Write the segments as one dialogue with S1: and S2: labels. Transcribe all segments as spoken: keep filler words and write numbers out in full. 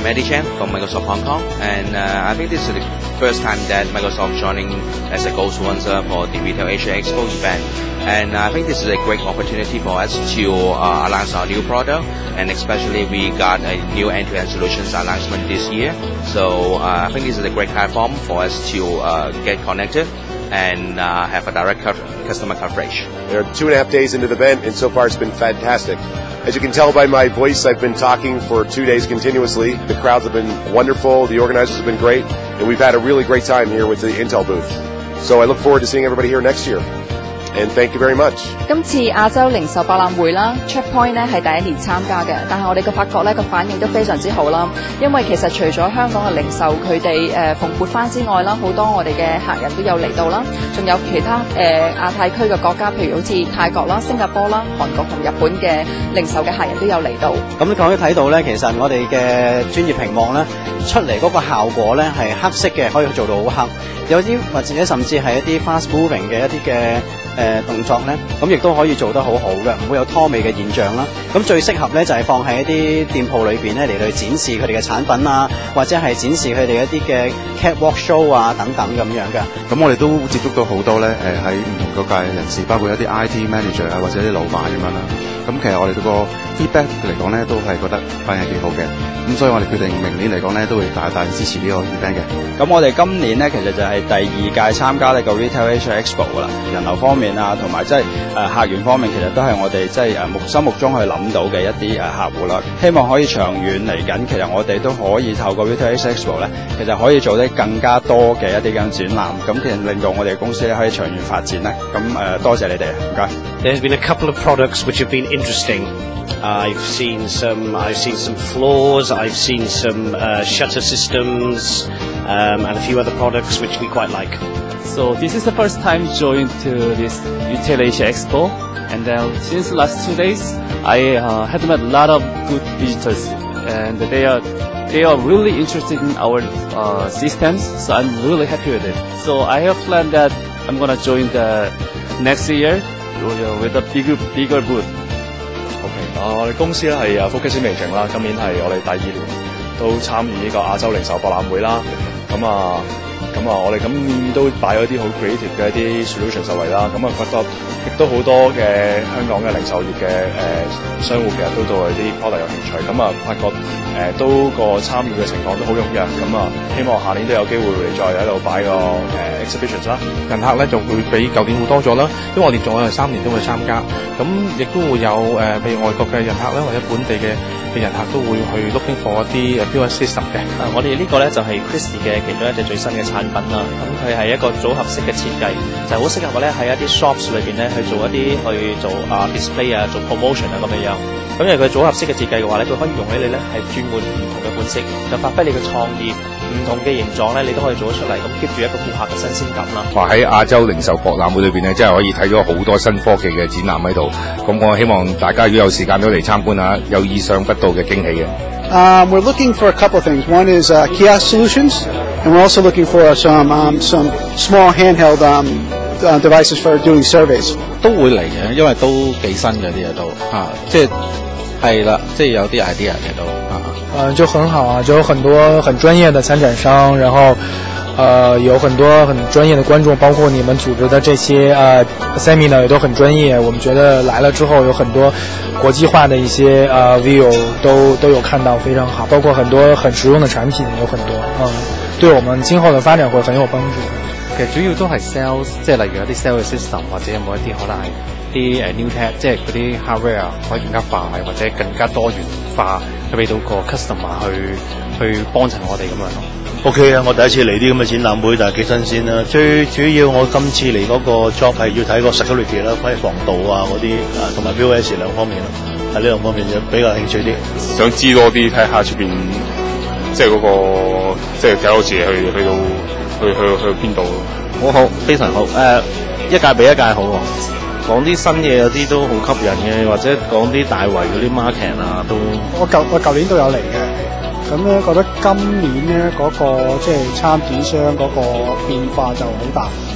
S1: I'm Eddie Chen from Microsoft Hong Kong, and uh, I think this is the first time that Microsoft joining as a co-sponsor for the Retail Asia Expo event. And I think this is a great opportunity for us to uh, announce our new product, and especially we got a new end-to-end solutions announcement this year. So uh, I think this is a great platform for us to uh, get connected and uh, have a direct customer coverage.
S2: There are two and a half days into the event, and so far it's been fantastic. As you can tell by my voice, I've been talking for two days continuously. The crowds have been wonderful, the organizers have been great, and we've had a really great time here with the Intel booth. So I look forward to seeing everybody here next year. And thank you very much.
S3: 今次亞洲零售博覽會啦 ，Checkpoint 咧係第一年參加嘅，但係我哋嘅發覺咧個反應都非常之好啦。因為其實除咗香港嘅零售佢哋誒蓬勃翻之外啦，好多我哋嘅客人都有嚟到啦，仲有其他誒、呃、亞太區嘅國家，譬如好似泰國啦、新加坡啦、韓國同日本嘅零售嘅客人都有嚟到。
S4: 咁你可以睇到咧，其實我哋嘅專業屏幕咧出嚟嗰個效果咧係黑色嘅，可以做到好黑。有啲或者甚至係一啲 fast moving 嘅一啲嘅誒動作咧，咁亦都可以做得好好嘅，唔會有拖尾嘅現象啦。咁最適合咧就係、是、放喺一啲店鋪裏邊咧嚟去展示佢哋嘅產品啊，或者係展示佢哋一啲嘅 catwalk show 啊等等咁樣嘅。
S5: 咁我哋都接觸到好多咧誒喺唔同各界人士，包括一啲 I T manager 啊或者啲老闆咁樣啦。咁其實我哋嗰個 feedback 嚟講咧都係覺得反應幾好嘅。咁所以我哋決定明年嚟講咧都會大大支持呢個 event 嘅。
S6: 咁我哋今年咧其實就係第二屆參加呢個 Retail Asia Expo 噶啦，人流方面啊，同埋即係誒客源方面，其實都係我哋即係誒目心目中去諗到嘅一啲誒客戶啦。希望可以長遠嚟緊，其實我哋都可以透過 Retail Asia Expo 咧，其實可以做啲更加多嘅一啲咁展覽，咁其實令到我哋公司咧可以長遠發展咧。咁誒多謝你哋，唔該。
S7: There's been a couple of products which have been interesting. I've seen some. I've seen some floors. I've seen some uh, shutter systems, um, and a few other products which we quite like.
S8: So this is the first time joined to this Retail Asia Expo, and then since the last two days, I uh, had met a lot of good visitors, and they are they are really interested in our uh, systems. So I'm really happy with it. So I have planned that I'm gonna join the next year with a bigger bigger booth.
S9: OK， 啊，我哋公司咧係啊 Focusing 啦，今年係我哋第二年都參與呢個亞洲零售博覽會啦。咁啊，咁啊，我哋今年都擺咗啲好 creative 嘅一啲 solution 實惠啦。咁啊，覺得亦都好多嘅香港嘅零售業嘅誒商戶其實都對我哋啲 product 有興趣。咁啊，發覺誒都個參與嘅情況都好踴躍。咁啊，希望下年都有機會再喺度擺個誒 exhibitions 啦。
S10: 人客咧就會比舊年好多咗啦，因為我連續我哋三年都會參加，咁亦都會有誒、呃，譬如外國嘅人客啦，或者本地嘅嘅人客都會去 looking for 一啲誒 P O S system 嘅。
S11: 啊，我哋呢個咧就係 Christie 嘅其中一隻最新嘅產品啦。咁佢係一個組合式嘅設計，就好適合咧喺一啲 shops 裏邊咧去做一啲去做啊 display 啊，做 promotion 啊咁樣樣。咁因為佢組合式嘅設計嘅話咧，佢可以容許你咧係轉換唔同嘅款式，就發揮你嘅創意。唔同嘅形狀咧，你都可以做得出嚟，咁 keep 住一個顧客嘅新鮮感啦。
S12: 話喺亞洲零售博覽會裏邊咧，真係可以睇到好多新科技嘅展覽喺度。咁我希望大家如果有時間都嚟參觀下，有意想不到嘅驚喜嘅。
S13: Um, we're looking for a couple of things. One is uh, kiosk solutions, and we're also looking for some um, some small handheld um, uh, devices for doing surveys.
S14: 都會嚟嘅，因為都幾新嘅啲嘢都嚇，即係係啦，即係有啲 idea 嘅都嚇。
S15: 嗯，就很好啊，就有很多很专业的参展商，然后呃有很多很专业的观众，包括你们组织的这些呃 seminar 也都很专业。我们觉得来了之后有很多国际化的一些呃 view 都都有看到，非常好，包括很多很实用的产品有很多，嗯，对我们今後嘅發展會很有幫助。
S16: 其實主要都係 sales， 即係例如有啲 sales system 或者有冇一啲可能係啲誒 new tech， 即係嗰啲 hardware 可以更加快或者更加多元化，去俾到個 customer 去去幫襯我哋咁樣咯。
S17: OK 啊，我第一次嚟啲咁嘅展覽會，但係幾新鮮啦。最主要我今次嚟嗰個 job 係要睇個 security 啦，關於防盜啊嗰啲啊，同埋 P O S 兩方面咯，喺呢兩方面就比較興趣啲。
S18: 想知多啲，睇下出邊即係嗰個即係睇好似去去到去去去邊度。
S19: 好好，非常好。誒、呃，一屆比一屆好喎。講啲新嘢有啲都好吸引嘅，或者講啲大圍嗰啲 market 啊都。
S13: 我舊我舊年都有嚟嘅，咁咧覺得今年咧嗰、那個即係參展商嗰個變化就好大。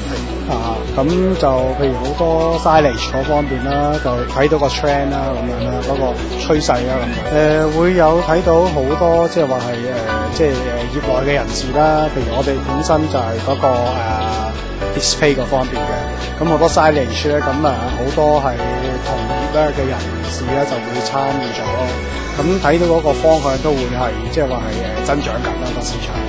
S13: 啊，咁就譬如好多 signage 嗰方面啦，就睇到個 trend 啦，咁樣啦，嗰、那個趨勢啦，咁樣。誒、呃、會有睇到好多即係話係誒，即係誒業內嘅人士啦。譬如我哋本身就係嗰、那個、呃、display 嗰方面嘅，咁好多 signage 咧，咁啊好多係同業咧嘅人士咧就會參與咗。咁睇到嗰個方向都會係即係話係誒增長緊啦個市場。